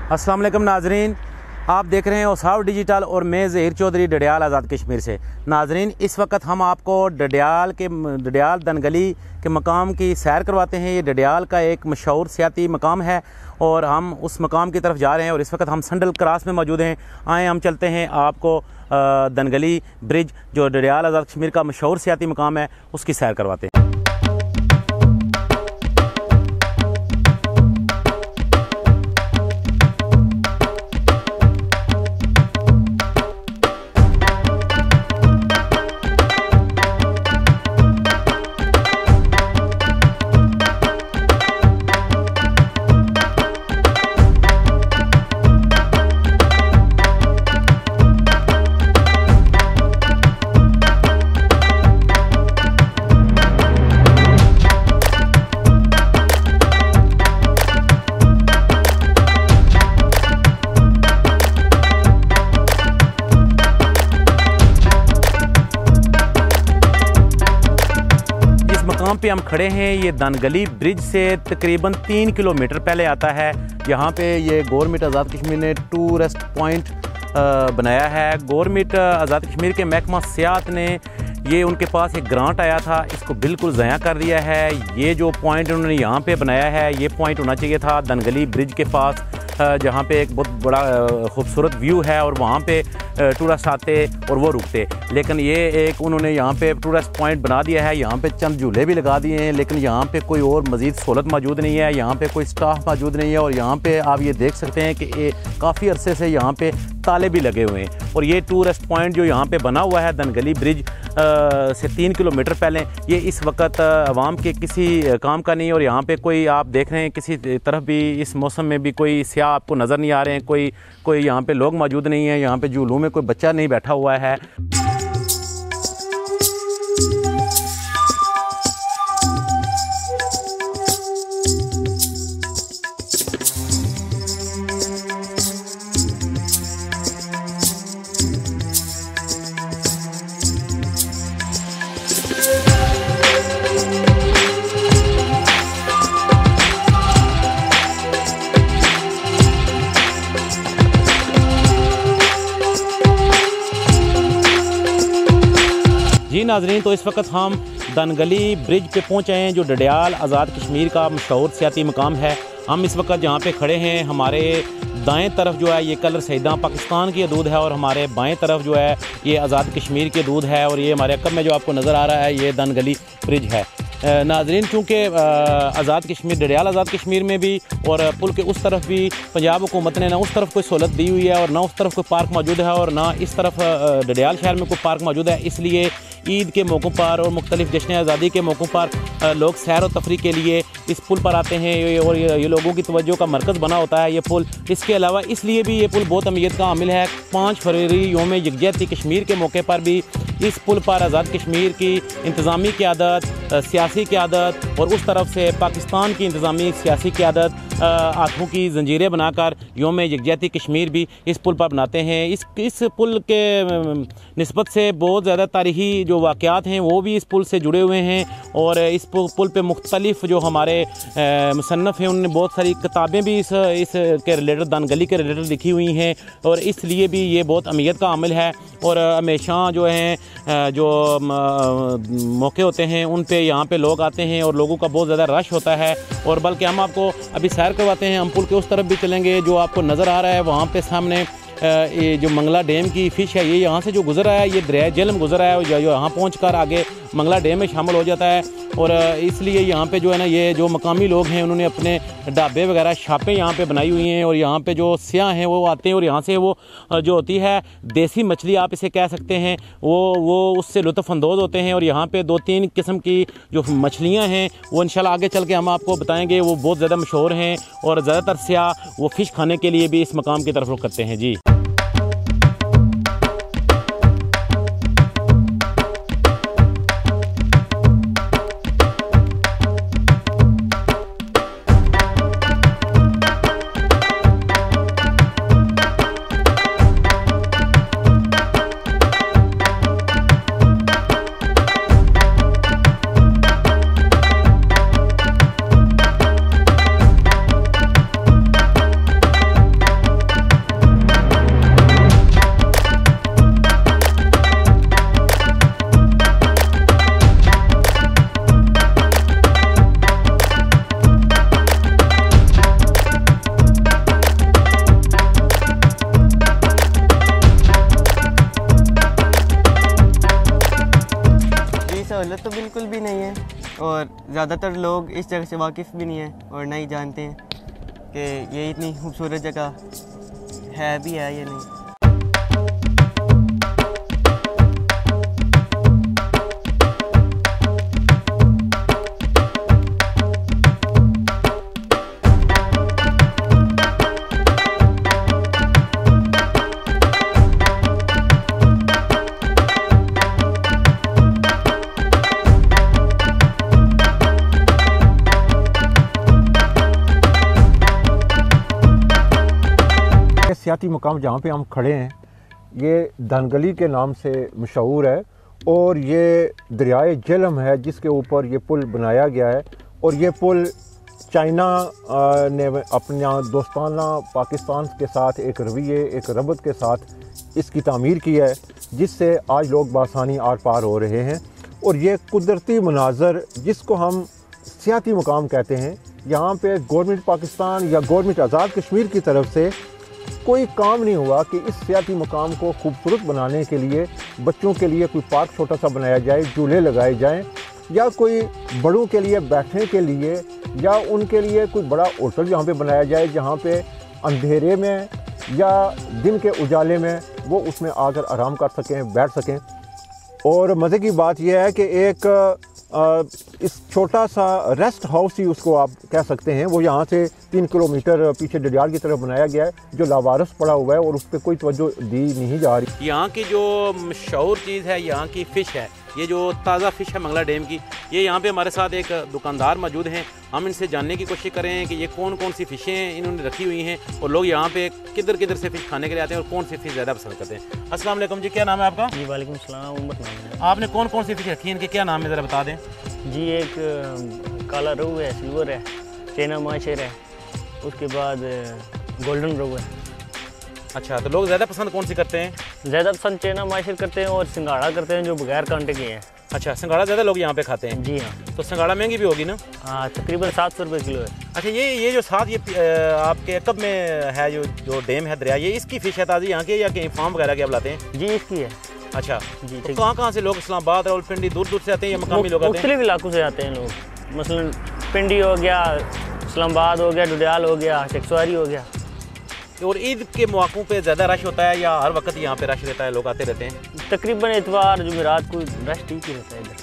अस्सलाम वालेकुम नाजरीन, आप देख रहे हैं औसाफ डिजिटल और मैं ज़हीर चौधरी डडियाल आज़ाद कश्मीर से। नाजरीन, इस वक्त हम आपको डडियाल धन गली के मकाम की सैर करवाते हैं। ये डडियाल का एक मशहूर सियाती मकाम है और हम उस मकाम की तरफ जा रहे हैं और इस वक्त हम संडल क्रॉस में मौजूद हैं। आए हम चलते हैं आपको धन गली ब्रिज, जो डडियाल आज़ाद कश्मीर का मशहूर सियाती मकाम है, उसकी सैर करवाते हैं। यहाँ पे हम खड़े हैं, ये धन गली ब्रिज से तकरीबन 3 किलोमीटर पहले आता है। यहाँ पे ये गवर्नमेंट आज़ाद कश्मीर ने टूरिस्ट पॉइंट बनाया है। गवर्नमेंट आज़ाद कश्मीर के महकमा सियाहत ने ये उनके पास एक ग्रांट आया था, इसको बिल्कुल ज़ाया कर दिया है। ये जो पॉइंट उन्होंने यहाँ पे बनाया है, ये पॉइंट होना चाहिए था धन गली ब्रिज के पास, जहाँ पे एक बहुत बड़ा खूबसूरत व्यू है और वहाँ पे टूरिस्ट आते और वो रुकते। लेकिन ये एक उन्होंने यहाँ पे टूरिस्ट पॉइंट बना दिया है। यहाँ पे चंद झूले भी लगा दिए हैं, लेकिन यहाँ पे कोई और मज़ीद सहूलत मौजूद नहीं है। यहाँ पे कोई स्टाफ मौजूद नहीं है और यहाँ पे आप ये देख सकते हैं कि काफ़ी अरसे से यहाँ पे ताले भी लगे हुए हैं। और ये टूरिस्ट पॉइंट जो यहाँ पे बना हुआ है धन गली ब्रिज से 3 किलोमीटर पहले, ये इस वक्त आवाम के किसी काम का नहीं। और यहाँ पे कोई आप देख रहे हैं किसी तरफ भी इस मौसम में भी कोई सियाह आपको नज़र नहीं आ रहे हैं, कोई यहाँ पे लोग मौजूद नहीं है। यहाँ पे झूलों में कोई बच्चा नहीं बैठा हुआ है। जी नाजरीन, तो इस वक्त हम धन गली ब्रिज पे पहुँचे हैं, जो डडियाल आज़ाद कश्मीर का मशहूर सियाती मकाम है। हम इस वक्त जहाँ पे खड़े हैं, हमारे दाएं तरफ जो है ये कलर सईदा पाकिस्तान की हदूद है और हमारे बाएं तरफ जो है ये आज़ाद कश्मीर की हदूद है। और ये हमारे अकब में जो आपको नज़र आ रहा है, ये धन गली ब्रिज है। नाजरीन, चूँकि आज़ाद कश्मीर डडियाल आज़ाद कश्मीर में भी और पुल के उस तरफ भी पंजाब हुकूमत ने ना उस तरफ कोई सहूलत दी हुई है और ना उस तरफ कोई पार्क मौजूद है और ना इस तरफ डडियाल शहर में कोई पार्क मौजूद है। इसलिए ईद के मौक़ों पर और मुख्तलिफ़ जश्न आज़ादी के मौक़ों पर लोग सैर व तफरीह के लिए इस पुल पर आते हैं और ये लोगों की तवज्जो का मरकज़ बना होता है ये पुल। इसके अलावा इसलिए भी ये पुल बहुत अहमियत का हामिल है। 5 फरवरी यौम यकजहती कश्मीर के मौके पर भी इस पुल पर आज़ाद कश्मीर की इंतज़ामी क़यादत, सियासी क़यादत और उस तरफ से पाकिस्तान की इंतज़ामी सियासी क़यादत हाथों की जंजीरें बनाकर यौम यकजहती कश्मीर भी इस पुल पर बनाते हैं। इस पुल के निस्बत से बहुत ज़्यादा तारीख़ी जो वाक़यात हैं वो भी इस पुल से जुड़े हुए हैं और इस पुल पे मुख्तलिफ़ जो हमारे मुसन्नफ़ हैं उन्होंने बहुत सारी किताबें भी इस के रिलेटेड धन गली के रिलेटेड लिखी हुई हैं और इसलिए भी ये बहुत अहमियत का हामिल है। और हमेशा जो हैं जो मौके होते हैं उन पे यहाँ पे लोग आते हैं और लोगों का बहुत ज़्यादा रश होता है। और बल्कि हम आपको अभी सैर करवाते हैं, हम पुल के उस तरफ भी चलेंगे। जो आपको नज़र आ रहा है वहाँ पे सामने ये जो मंगला डैम की फ़िश है, ये यहाँ से जो गुजर रहा है, ये दरिया जेहलम गुजर रहा है जो यहाँ पहुँचकर आगे मंगला डैम में शामिल हो जाता है। और इसलिए यहाँ पे जो है ना, ये जो मकामी लोग हैं उन्होंने अपने ढाबे वगैरह छापें यहाँ पे बनाई हुई हैं और यहाँ पे जो सियाह हैं वो आते हैं और यहाँ से वो जो होती है देसी मछली आप इसे कह सकते हैं, वो उससे लुत्फ़अंदोज़ होते हैं। और यहाँ पे 2-3 किस्म की जो मछलियाँ हैं वो इंशाल्लाह आगे चल के हम आपको बताएँगे, वो बहुत ज़्यादा मशहूर हैं और ज़्यादातर सियाह वो फ़िश खाने के लिए भी इस मकाम की तरफ रुख करते हैं। जी सहूलत तो बिल्कुल भी नहीं है और ज़्यादातर लोग इस जगह से वाकिफ़ भी नहीं हैं और नहीं जानते हैं कि ये इतनी खूबसूरत जगह है भी है या नहीं। सियाती मकाम जहाँ पे हम खड़े हैं ये धान गली के नाम से मशहूर है और ये दरियाए झेलम है जिसके ऊपर ये पुल बनाया गया है। और ये पुल चाइना ने अपना दोस्ताना पाकिस्तान के साथ एक रवैये एक रबत के साथ इसकी तामीर की है जिससे आज लोग बासानी आर पार हो रहे हैं। और ये कुदरती मनाजर जिसको हम सियाती मकाम कहते हैं, यहाँ पे गवर्नमेंट पाकिस्तान या गवर्नमेंट आज़ाद कश्मीर की तरफ से कोई काम नहीं हुआ कि इस सियाती मकाम को खूबसूरत बनाने के लिए बच्चों के लिए कोई पार्क छोटा सा बनाया जाए, झूले लगाए जाएं या कोई बड़ों के लिए बैठने के लिए या उनके लिए कोई बड़ा होटल यहाँ पे बनाया जाए जहाँ पे अंधेरे में या दिन के उजाले में वो उसमें आकर आराम कर सकें, बैठ सकें। और मज़े की बात यह है कि एक इस छोटा सा रेस्ट हाउस ही उसको आप कह सकते हैं, वो यहाँ से 3 किलोमीटर पीछे डडियाल की तरफ बनाया गया है जो लावारिस पड़ा हुआ है और उस पर कोई तवज्जो दी नहीं जा रही। यहाँ की जो मशहूर चीज़ है यहाँ की फ़िश है, ये जो ताज़ा फ़िश है मंगला डैम की। ये यहाँ पे हमारे साथ एक दुकानदार मौजूद हैं, हम इनसे जानने की कोशिश करें कि ये कौन कौन सी फ़िशें इन्होंने रखी हुई हैं और लोग यहाँ पे किधर किधर से फ़िश खाने के लिए आते हैं और कौन सी फ़िश ज़्यादा पसंद करते हैं। अस्सलाम वालेकुम जी, क्या नाम है आपका? जी वालेकुम सलाम, उमर नाम है। आपने कौन कौन सी फ़िश रखी है, इनके क्या नाम है ज़रा बता दें। जी एक काला रोहू है, सिल्वर है, चेना माशर है, उसके बाद गोल्डन रोहू है। अच्छा, तो लोग ज़्यादा पसंद कौन सी करते हैं? ज़्यादा पसंद चेना माशर करते हैं और सिंगाड़ा करते हैं जो बगैर कांटे के हैं। अच्छा, सिंगाड़ा ज़्यादा लोग यहाँ पे खाते हैं? जी हाँ। तो सिंगाड़ा महंगी भी होगी ना? हाँ, तकरीबन 700 रुपये किलो है। अच्छा, ये जो साथ ये आपके कब में है जो डैम है दरिया, ये इसकी फ़िश है ताज़ी यहाँ की या कहीं फार्म वगैरह के आप लाते हैं? जी इसकी है। अच्छा जी, तो कहाँ से लोग इस्लामाबाद रावलपिंडी दूर दूर से आते हैं या मकामी लोग आते हैं? मुख्तलिफ इलाकों से आते हैं लोग, मसलन पिंडी हो गया, इस्लामाबाद हो गया, डडियाल हो गया, टेक्सवारी हो गया। और ईद के मौक़ों पे ज़्यादा रश होता है या हर वक्त यहाँ पे रश रहता है, लोग आते रहते हैं? तकरीबन इतवार जुमेरात को रश ठीक ही रहता है इधर।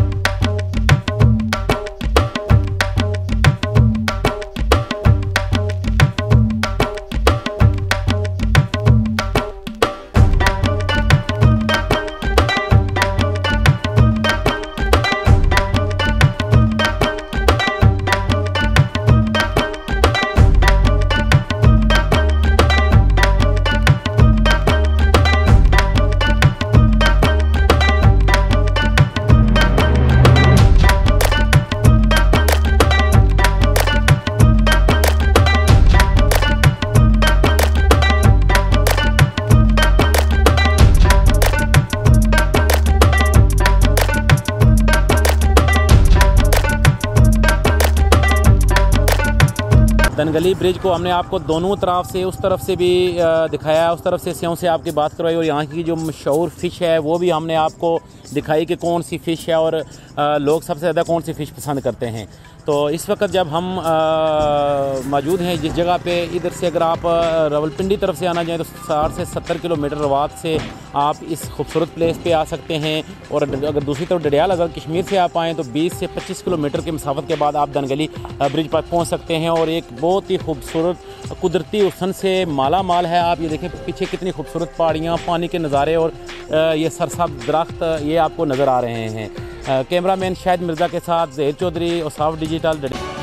धन गली ब्रिज को हमने आपको दोनों तरफ से, उस तरफ से भी दिखाया, उस तरफ से स्यों से आपकी बात करवाई और यहाँ की जो मशहूर फ़िश है वो भी हमने आपको दिखाई कि कौन सी फ़िश है और लोग सबसे ज़्यादा कौन सी फ़िश पसंद करते हैं। तो इस वक्त जब हम मौजूद हैं जिस जगह पे, इधर से अगर आप रावलपिंडी तरफ से आना चाहें तो 60 से 70 किलोमीटर रवात से आप इस खूबसूरत प्लेस पे आ सकते हैं। और अगर दूसरी तरफ डडियाल आज़ाद कश्मीर से आप आएँ तो 20 से 25 किलोमीटर के मसाफत के बाद आप धन गली ब्रिज पर पहुँच सकते हैं। और एक बहुत ही खूबसूरत कुदरती हुस्न से माला माल है। आप ये देखें पीछे कितनी खूबसूरत पहाड़ियाँ, पानी के नज़ारे और ये सरसब्ज़ दरख्त ये आपको नज़र आ रहे हैं। कैमरामैन शाहिद मिर्ज़ा के साथ ज़हीर चौधरी, औसाफ डिजिटल।